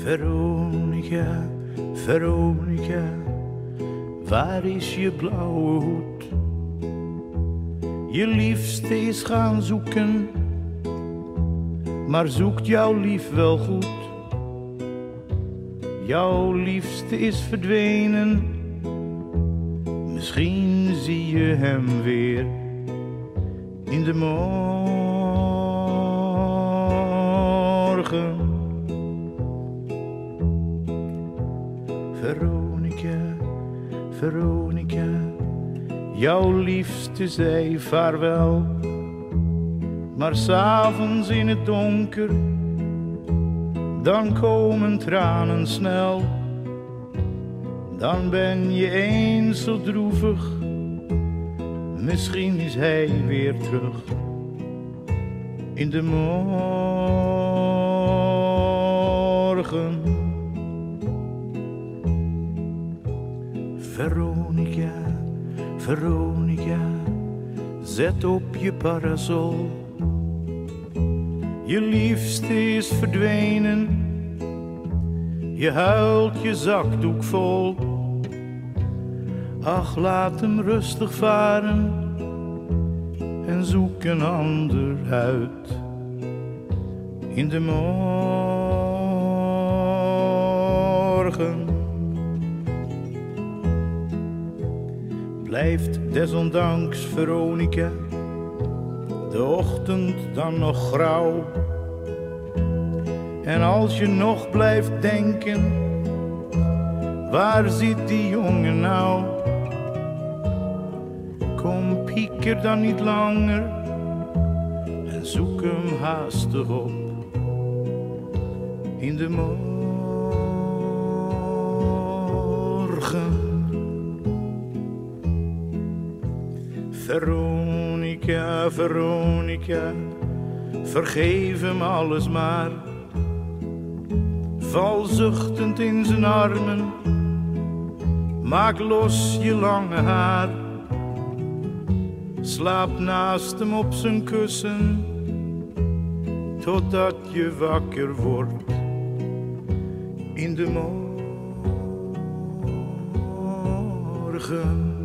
Veronica, Veronica, waar is je blauwe hoed? Je liefste is gaan zoeken, maar zoekt jouw lief wel goed? Jouw liefste is verdwenen, misschien zie je hem weer in de morgen. Veronica, Veronica, jouw liefste zei vaarwel, maar 's avonds in het donker, dan komen tranen snel. Dan ben je eens zo droevig, misschien is hij weer terug in de morgen. Veronica, Veronica, zet op je parasol. Je liefste is verdwenen, je huilt je zakdoek vol. Ach, laat hem rustig varen en zoek een ander uit in de morgen. Blijft desondanks, Veronica, de ochtend dan nog grauw. En als je nog blijft denken, waar zit die jongen nou? Kom, pieker dan niet langer en zoek hem haastig op in de morgen. Veronica, Veronica, vergeef hem alles maar. Val zuchtend in zijn armen, maak los je lange haar. Slaap naast hem op zijn kussen, totdat je wakker wordt in de morgen.